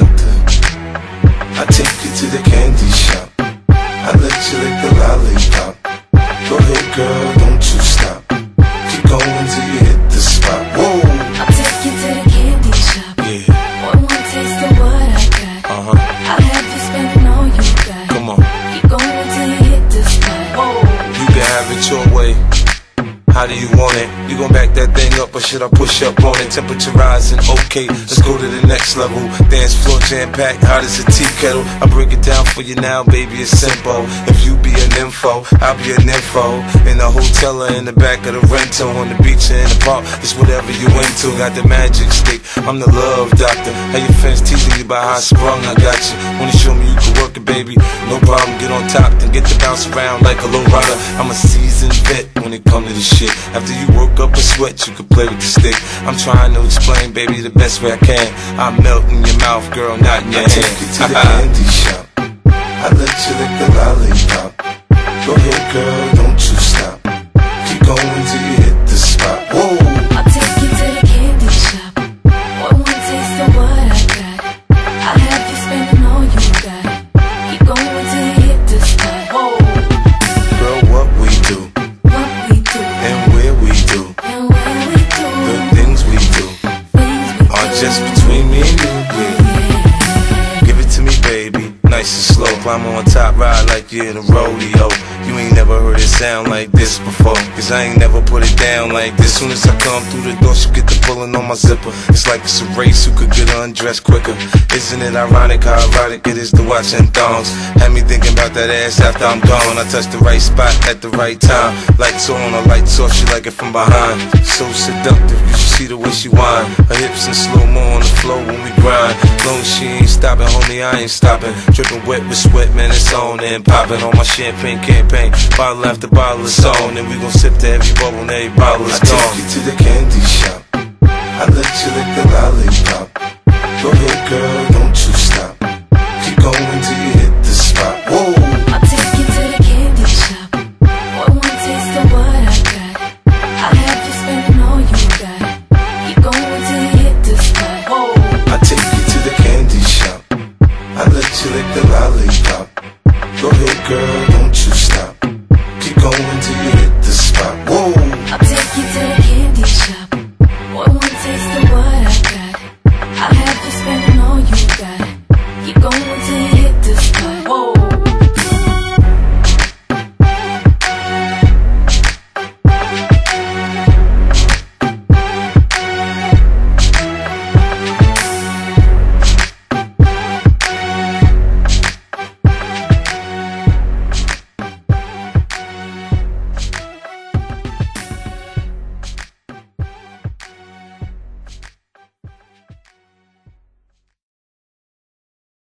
seductive. I take you to the candy shop. I let you lick the lollipop. Go ahead, girl, don't you stop. Keep going till you hit the spot. Whoa! I'll take you to the candy shop. Yeah. One more taste of what I got. I'll have you spending all you got. Come on. Keep going till you hit the spot. Whoa! You can have it your way. How do you want it? You gon' back that thing up or should I push up on it? Temperature rising, okay, let's go to the next level. Dance floor jam-packed, hot as a tea kettle. I break it down for you now, baby, it's simple. If you be an info, I'll be an info. In the hotel or in the back of the rental, on the beach or in the park, it's whatever you into. Got the magic stick, I'm the love doctor. How your fans teasing you about how I sprung, I got you. Wanna show me you can work it, baby? No problem, get on top, then get to bounce around like a low rider. I'm a seasoned vet when it comes to this shit. After you work up a sweat, you can play with the stick. I'm trying to explain, baby, the best way I can. I melt in your mouth, girl, not in your hand. I take you to the candy shop. I let you lick the lollipop. Go ahead, girl, don't you stop. Keep going till you hit the spot. Whoa! I'll take you to the candy shop. One more taste of what I got. I'll have you spending all you got. Keep going till you hit the spot. Whoa! Girl, what we do, What we do, and where we do, and where we do, the things we do things we are do. just between me and you, yeah. Give it to me, baby, nice and slow. Climb on top, ride like you're in a rodeo. You ain't never heard it sound like this before, cause I ain't never put it down like this. Soon as I come through the door, she get the pulling on my zipper. It's like it's a race, who could get undressed quicker. Isn't it ironic how erotic it is to watch them thongs? Had me thinking about that ass after I'm gone. I touch the right spot at the right time. Lights on, or lights off, she like it from behind. So seductive, you should see the way she whine. Her hips in slow-mo on the floor when we grind. Long as she ain't stopping, homie, I ain't stopping. Dripping wet with sweat, man, it's on and popping on my champagne campaign. Bottle after bottle is on, and we gon' sip to every bubble and every bottle is gone. I take you to the candy shop. I let you lick the lollipop. Go ahead, girl, don't you stop. Keep going till you hit the spot. Whoa! I'll take you to the candy shop. One more taste of what I got. I'll have you spending all you got. Keep going till you hit the spot. Whoa! I take you to the candy shop. I let you lick the lollipop.